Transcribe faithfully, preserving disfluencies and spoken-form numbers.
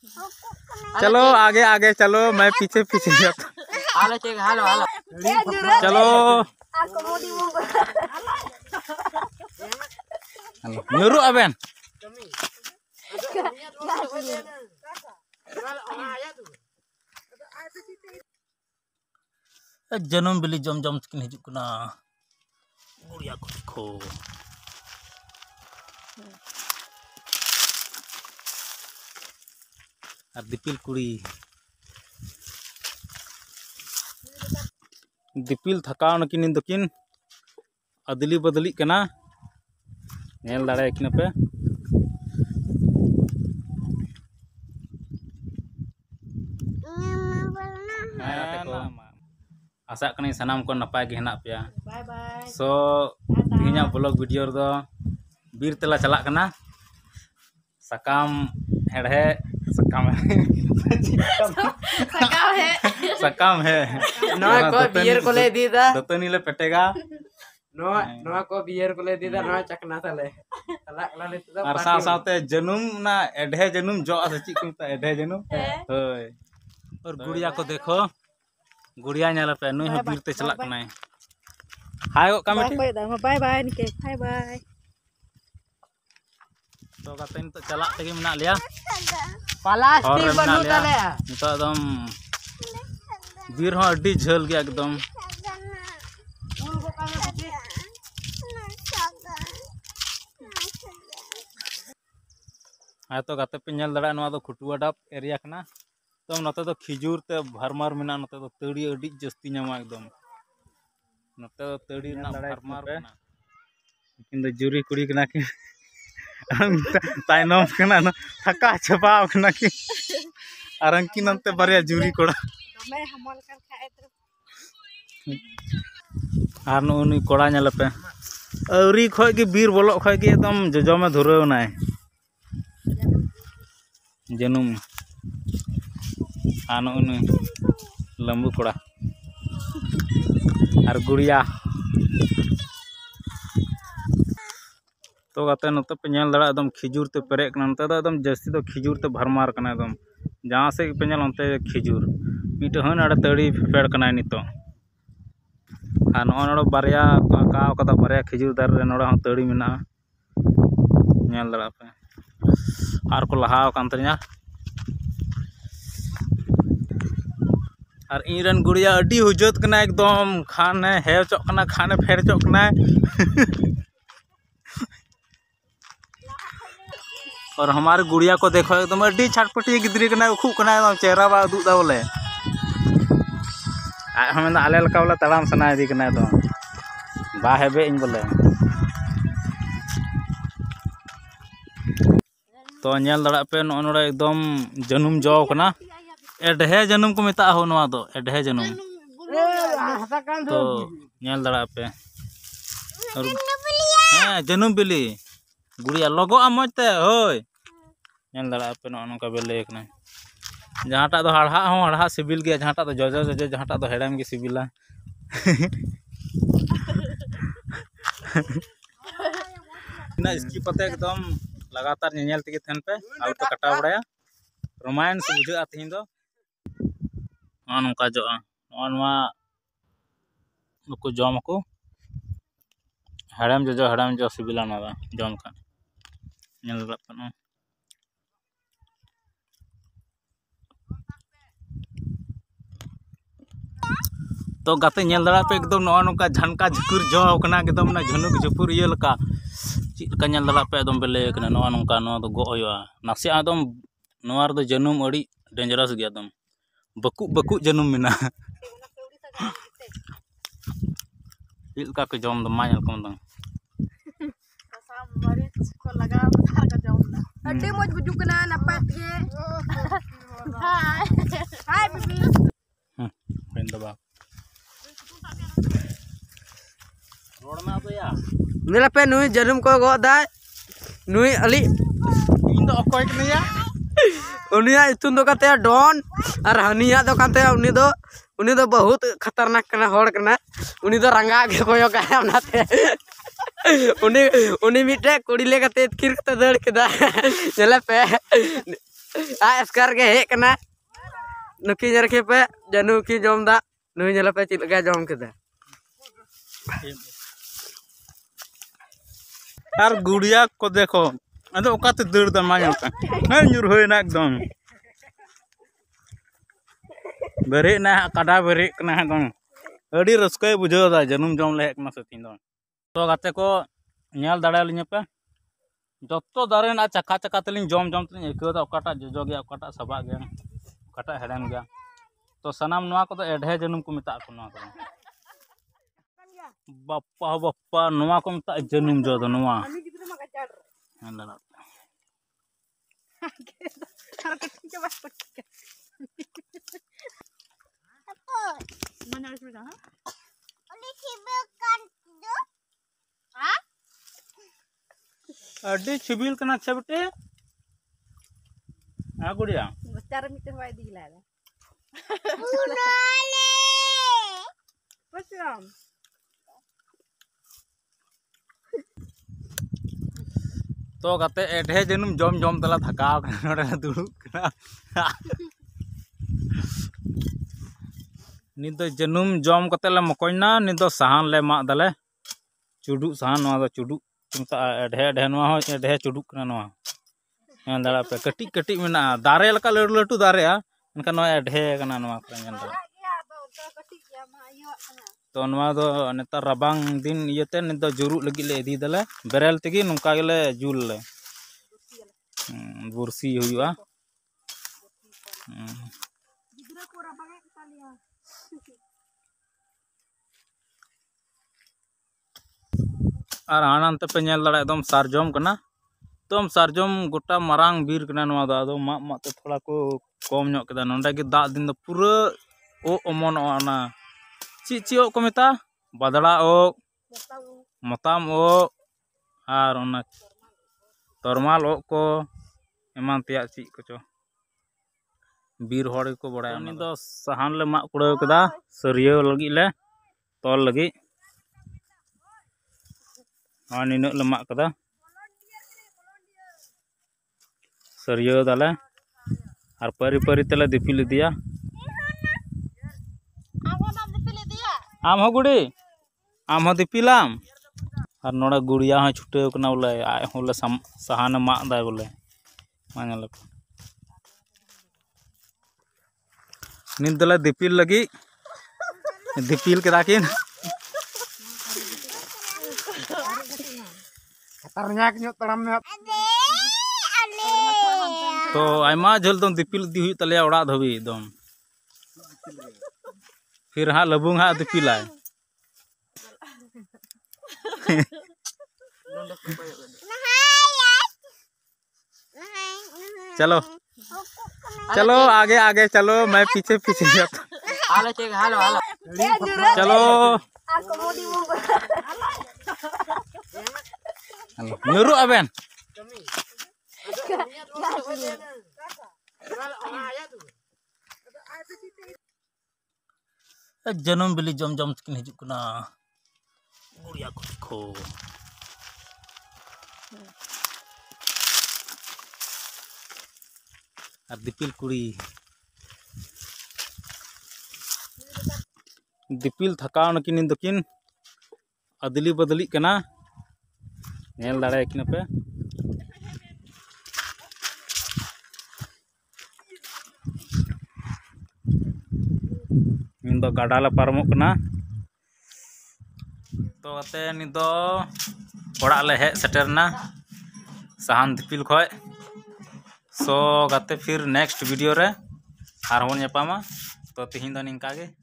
चलो आगे आगे चलो, मैं पीछे पीछे जाता। हालो चेक हालो हालो चलो nyuruh aben जनम बिली जम जम तकिन हिजुक कना गुड़िया को देखो और दिपिल कुड़ी दिपिल थकाव नकिन दकिन अदली बदली कना नेल दाड़े किन पे आशा कनी सनाम को नपाय गे हेना पे सो तिहिना ब्लॉग वीडियो रो बीर तेला चला कना सकाम हेड़े सकाम सकाम है सकाम है नोय को बियर को ले दीदा दतनी ले पेटेगा नो नो को बियर को ले दीदा नो चकना तले तला कला ले तो और साथ साथ जनुम ना एढे जनुम जो सची को एढे जनुम होय और गुड़िया को देखो गुड़िया नेला पे नुई हो बीरते चला कना हाय को कमेटी बाय बाय निके बाय बाय तो कतन तो चला तेगे मिना लिया प्लास्टिक बनू तले तो एकदम बीर हो अड्डी झल गया एकदम हाँ तो गाते पे नेल दड़ा नवा तो खुटुआ डाब एरिया कना तो नते तो खिजूर ते भरमार मिना नते तो तड़ी अड्डी जस्ती ᱧᱟᱢᱟ एकदम नते तो तड़ी ना भरमार कना किन दो जुरी कुड़ी कना कि ताइनम कना ना थका छपा कना कि आरंकी नते बारिया जुरी कोड़ा मैं हमल कर खाए तो आर नुनी कोड़ा नेल पे औरी खय कि बीर बोलो खय कि एकदम जजो में धुरव नाय जनुम आनो नु लंबू कोड़ा और गुड़िया तो गाते नते पे नेल दड़ा एकदम खिजूर ते पेरे कना नते तो एकदम जस्ती तो खिजूर ते भरमार कना एकदम जहां से पे नेल नते खिजूर मिट हन अड़ तड़ी फेड़ कना नितो आ नो नो बारिया काव कदा बारिया खिजूर दार रे नोड़ा तड़ी मिना नेल दड़ा पे आर को लहाव कान तरिया और इनरन गुड़िया अड्डी हुजत कना एकदम खाने हेव चोक कना खाने फेर चोक कना और हमारे गुड़िया को देखो एकदम अड्डी छटपटी गिद्री कना उखु कना एकदम चेहरा बा उदुक दा बोले आ हम आले लका बोले तड़ाम सना दी कना एकदम बा हेबे इन बोले तो नेल दड़ा पे नो नोड़ा एकदम जनुम जो कना एढे जनुम को मेता हो नवा दो एढे जनुम तो नेल दड़ा पे और हां जनुम बिली गुड़िया लगो मजते होय नेल दड़ा पे नो नका बेले कना जहाटा तो हड़हा हो हड़हा सिबिल गया जहाटा तो जजो जजो जहाटा तो हेड़म के सिबिला ना इसकी पते एकदम लगातार नेल तके थन पे आउ तो कटा बड़ाया रोमांस बुझा थिन दो नका जो नुकु जम को हेड़म जो हेड़म जो सिबिला ना जम का नेल दड़ा तो गाते नेल दड़ा पे एकदम नो नका झनका झुकुर जो कना एकदम ना झनुक झुपुर ये लका चिका नेल दड़ा पे एकदम बेले कना नो नका नो दो गो होया नासे एकदम नोवार दो जनुम अड़ी डेंजरस गया एकदम बकु बकु जनुम मिना इलका के जम दो मायल कम दो साम मरीच को लगा बता का जम ना अड्डी मज बुजु कना नपा के हाय हाय बेबी हम पेन दबा रोड में तो या नेला पे नुई जनुम को गो दाय नुई अली इन दो अकोय कनिया उनिया इतुन दो काते डॉन और हनिया दो काते उनी दो उनी दो बहुत खतरनाक कना होड़ कना उनी दो रंगा के कोयो का हमनाते उनी उनी मिटे कुड़ी ले काते किर के दड़ के दा नेला पे आ एस्कार के हेक ना नुकी जरखे पे जानू की जम दा नुई जला पे चिल का जम केदा यार गुड़िया को देखो अदो ओकाते दौड़ दा मा ᱧᱮᱞ पे ना ᱧᱩᱨ होइना एकदम बेरे ना काडा बेरे कना एकदम अड़ी रस्कय बुझाव दा जनुम जम ले हेकना से तीन दो तो गाते को ᱧᱮᱞ दाड़ा लिᱧ पे जत्तो दारे ना चका चका तलिኝ जम जम तलिኝ एको दा ओकाटा जोजो गया ओकाटा सबा गया ओकाटा हेड़म गया तो सनाम नवा को एढे जनुम को मेता को नवा को बाप्पा बाप्पा नवा को मेता जनुम जो दो नवा हेला अड्डी छिबिल कना अच्छा बेटे आ गुड़िया बच्चा मिटे होय दिला रे बच्चा तो गाते एढे जनुम जम जम तला थकाव कना नोडे दुड़ुब कना नित दो जनुम जम कते ले मकोइना नित दो साहान ले मा दले चुडु साहान नवा दो चुडु तुमता एढे एढे नवा हो एढे चुडु कना नवा हेन दाड़ा पे कटी कटी मेना दारे लका लटु लटु दारे आ एनका नवा एढे कना नवा को हेन दाड़ा तो नवा दो नेतार रबांग दिन इयते नित दो जुरु लगी ले इदी दले बेरेल तेगी नुका गेले जुल ले बुरसी हुआ और हानांते पे नेल दाड़ा एकदम सारजम कना एकदम सारजम गोटा मारांग बीर कना नवा दो आदो मा मा ते थोड़ा को कम ᱧᱚᱜ केदा नोंडे गे दा दिन दो पूरा ओ अमन ओना ची ची ओ को मेता बादड़ा ओ मताम ओ और ओना तरमाल ओ को एमान तिया ची को बीर हड़ को बड़ा उनी दो साहान ले मा कुड़ा केदा सरियो लगी ले तोल लगी हाँ निन ले मा कदा सरियो दाले और परी परी तेले दिपिल दिया आम हो गुड़ी आम हो दिपिलाम और नोड़ा गुड़िया हो छुटे कना बोले आय होले साहान मा दा बोले मानल निन दले दिपिल लगी दिपिल के दाकिन खतरनाक ᱧᱚᱜ तड़म में तो आयमा झल दम दिपिल दी हुई तले ओड़ा धबी दम फिर हाँ लबुंग हाँ दिपिलाय चलो चलो आगे आगे चलो मैं पीछे पीछे जाता हालो चेक हालो हालो चलो nyuruh aben जनम बिली जम जम तकिन हिजुक कना गुड़िया को देखो और दिपिल कुड़ी दिपिल थकाव नकिन दकिन अदली बदली कना नेल दाड़े किन पे इन दो गाड़ा ले पारमो कना तो अते नि दो ओड़ा ले हे सेटरना साहान दिपिल खय सो गाते फिर नेक्स्ट वीडियो रे आर होन नेपामा तो तिहिन दो निंका गे।